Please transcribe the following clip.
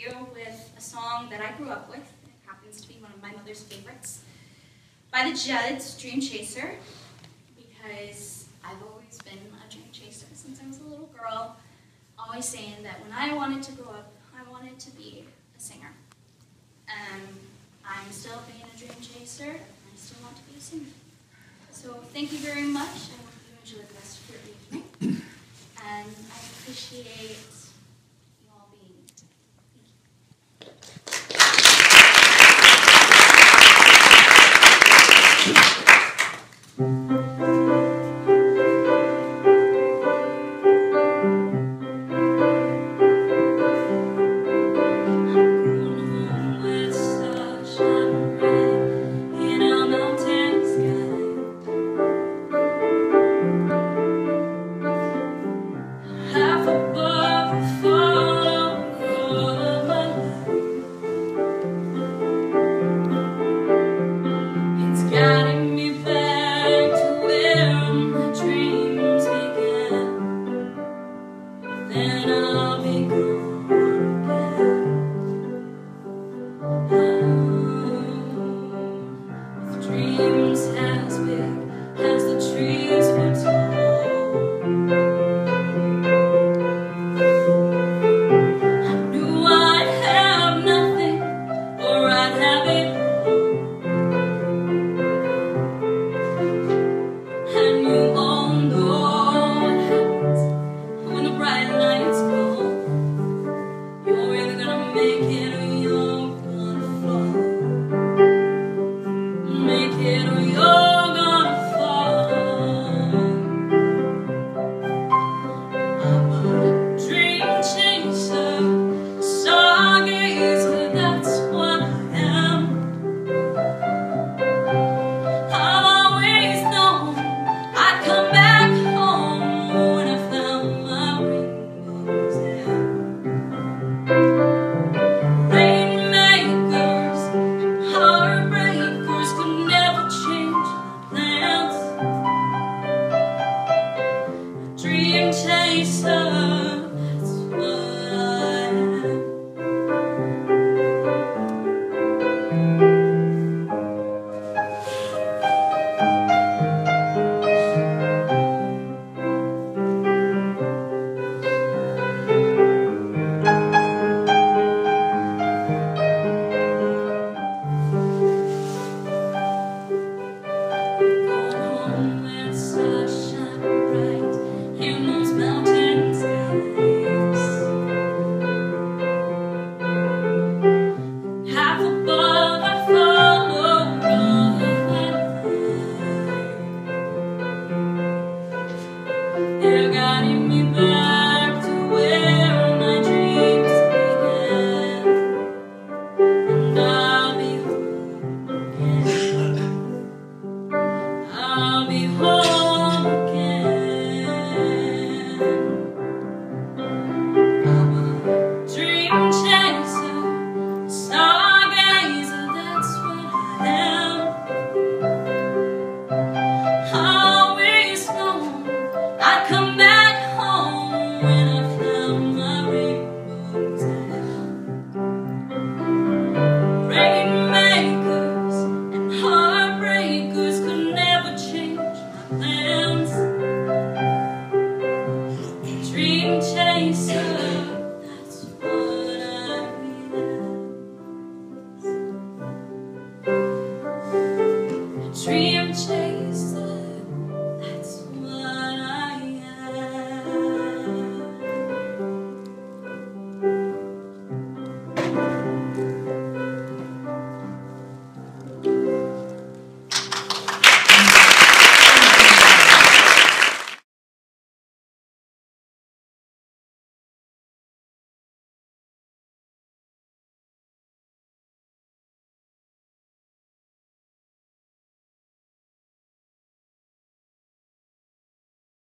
you with a song that I grew up with. It happens to be one of my mother's favorites, by the Judds, Dream Chaser, because I've always been a dream chaser since I was a little girl, always saying that when I wanted to grow up, I wanted to be a singer. I'm still being a dream chaser, and I still want to be a singer. So thank you very much. I hope you enjoy the rest of your evening. And I appreciate you all being here. Make it